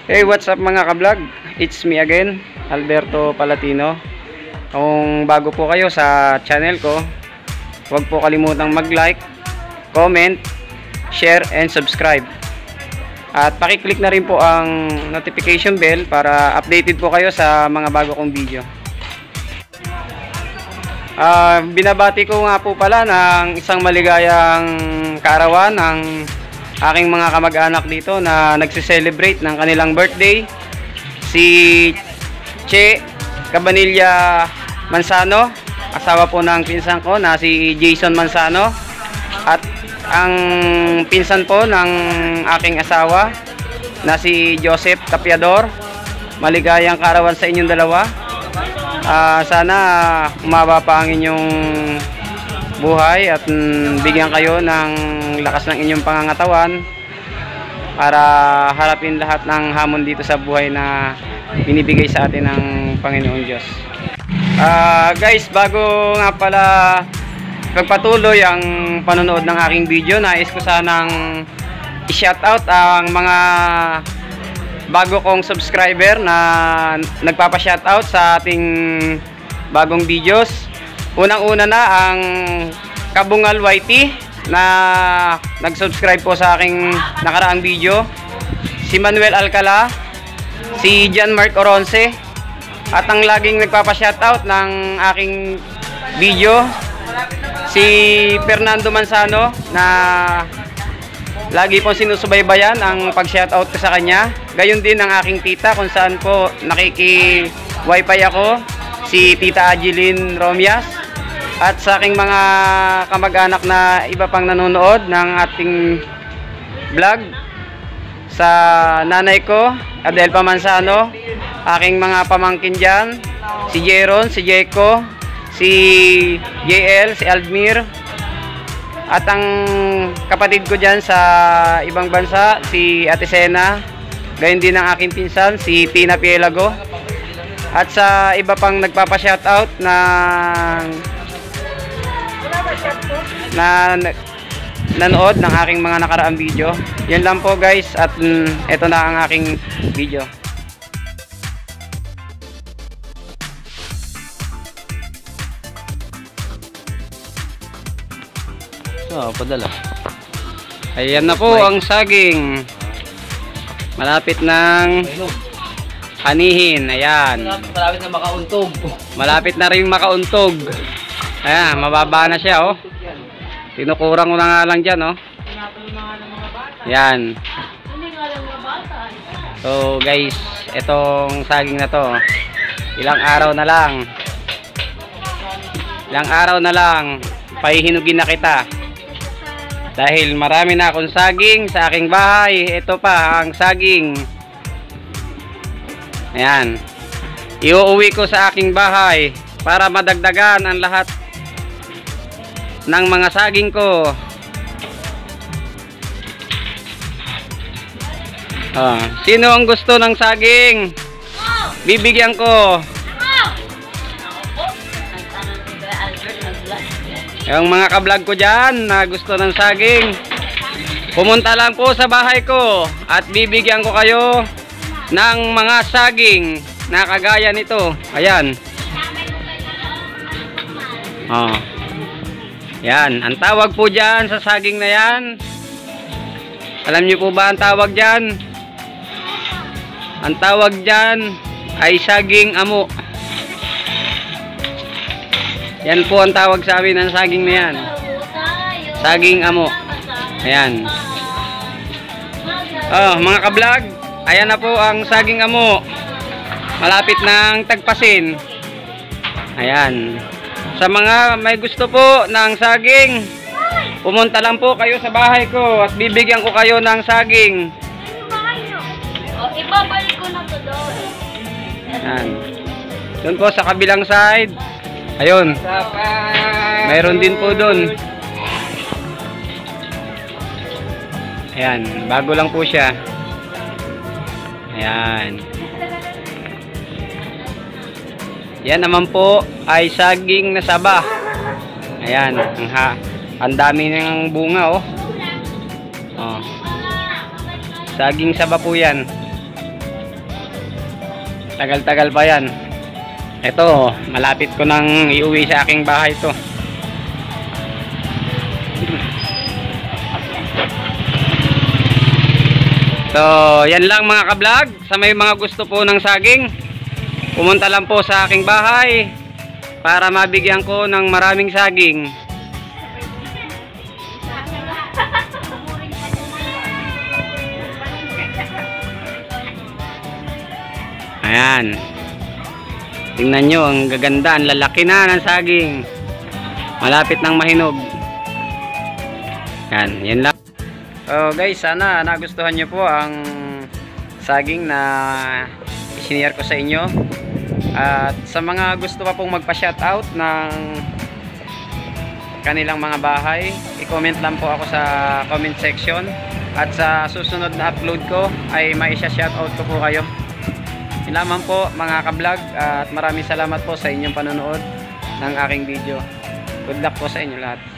Hey, what's up mga ka-vlog? It's me again, Alberto Palatino. Kung bago po kayo sa channel ko, huwag po kalimutang mag-like, comment, share, and subscribe. At pakiclick na rin po ang notification bell para updated po kayo sa mga bago kong video. Binabati ko nga po pala ng isang maligayang kaarawan ng aking mga kamag-anak dito na nagse-celebrate ng kanilang birthday, si Che Cabanilla Mansano, asawa po ng pinsan ko na si Jason Mansano, at ang pinsan po ng aking asawa na si Joseph Tapiador. Maligayang kaarawan sa inyong dalawa. Sana umaba pa ang inyong buhay at bigyan kayo ng lakas ng inyong pangangatawan para harapin lahat ng hamon dito sa buhay na binibigay sa atin ng Panginoon Diyos. Guys, bago nga pala pagpatuloy ang panonood ng aking video, nais ko sanang i-shoutout ang mga bago kong subscriber na nagpapa-shoutout sa ating bagong videos. Unang-una na ang Kabungal YT na nag-subscribe po sa aking nakaraang video, si Manuel Alcala, si John Mark Oronce, at ang laging nagpapa-shoutout ng aking video, si Fernando Mansano, na lagi po sinusubaybayan ang pag-shoutout ko sa kanya. Gayon din ang aking tita kung saan po nakiki-wifi ako, si Tita Ajeline Romias, at sa aking mga kamag-anak na iba pang nanonood ng ating vlog, sa nanay ko, Adelpa Mansano, aking mga pamangkin dyan, si Jeron, si Jeko, si JL, si Aldmir, at ang kapatid ko dyan sa ibang bansa, si Ate Sena, gayon din ang aking pinsan, si Tina Pielago, at sa iba pang nagpapa-shoutout na nanood ng aking mga nakaraang video. Yan lang po guys, at ito na ang aking video. So, padala. Ayan na po ang saging. Malapit ng hanihin. Ayan. Malapit na makauntog. Malapit na rin makauntog. Ayan, mababa na siya, oh. Tinukurang ko na nga lang dyan, oh. Ayan. So, guys, itong saging na to, ilang araw na lang. Ilang araw na lang, pahihinugin na kita. Dahil marami na akong saging sa aking bahay. Ito pa, ang saging. Ayan. Iuuwi ko sa aking bahay para madagdagan ang lahat ng mga saging ko. Sino ang gusto ng saging? Bibigyan ko. Yung mga ka-vlog ko dyan na gusto ng saging, pumunta lang po sa bahay ko at bibigyan ko kayo ng mga saging na kagaya nito. Ayan. Yan, ang tawag po dyan sa saging na yan, alam niyo po ba ang tawag dyan? Ang tawag dyan ay saging amo. Yan po ang tawag sa amin ng saging na yan, saging amo. Ayan. Mga ka-vlog, ayan na po ang saging amo. Malapit ng tagpasin. Ayan. Sa mga may gusto po ng saging, pumunta lang po kayo sa bahay ko at bibigyan ko kayo ng saging. Ibabalik ko na to doon. Ayan. Doon po sa kabilang side. Ayun. Mayroon din po doon. Ayan. Bago lang po siya. Ayan. Yan naman po ay saging na saba. Ayan, ang dami ng bunga, oh. Saging saba po yan. Tagal-tagal pa yan. Ito, malapit ko nang iuwi sa aking bahay to. So, yan lang mga ka-vlog. Sa may mga gusto po ng saging, pumunta lang po sa aking bahay para mabigyan ko ng maraming saging. Ayan. Tingnan nyo, ang gaganda, ang lalaki na ng saging. Malapit nang mahinog. Yan lang. So guys, sana nagustuhan nyo po ang saging na isinare ko sa inyo. At sa mga gusto pa pong magpa-shoutout ng kanilang mga bahay, i-comment lang po ako sa comment section. At sa susunod na upload ko ay maisha-shoutout ko po kayo. Yun lamang po mga ka-vlog, at maraming salamat po sa inyong panonood ng aking video. Good luck po sa inyo lahat.